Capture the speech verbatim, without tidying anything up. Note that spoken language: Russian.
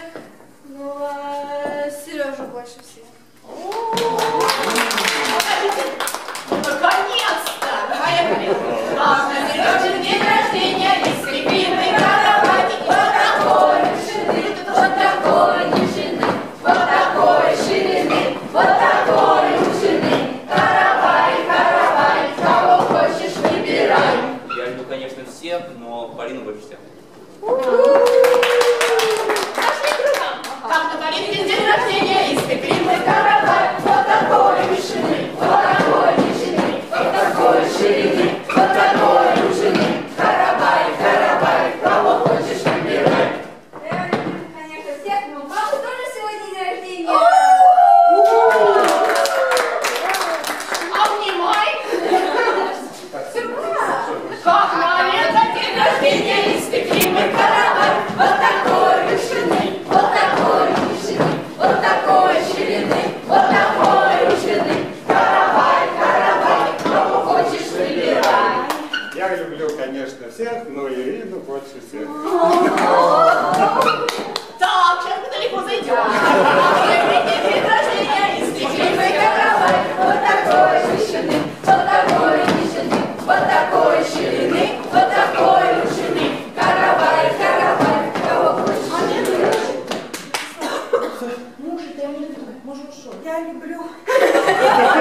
Ну, а Сережа больше всех. Наконец-то! Поехали! Ах, на Сережин день рождения испекли каравай. Вот такой вышины, вот такой нижины, вот такой ширины, вот такой ушины. Каравай, каравай, кого хочешь выбирай. Я люблю, конечно, всех, но Полину больше всех. Пошли кругом. Как на Полинкин день рождения испекли мы каравай. Вот такой вышины, вот такой нижины, вот такой ширины, вот такой ушины. Каравай, каравай, кого хочешь выбирай. Я люблю, конечно, всех, но у папы тоже сегодня день рождения. Обнимай! Как на лето день рождения испекли мы каравай. Вот такой вышины, вот такой нижины, вот такой ширины, вот такой ушины. Каравай, каравай, кого хочешь выбирай. Я люблю, конечно, всех, но Ирину больше всех. Так, сейчас мы далеко зайдем. День рождения испекли мы каравай. Вот такой вышины, вот такой нижины, вот такой ширины, вот такой ушины. Каравай, каравай, кого хочешь выбирай. Муж, ты ему не думай, муж ушел. Я люблю.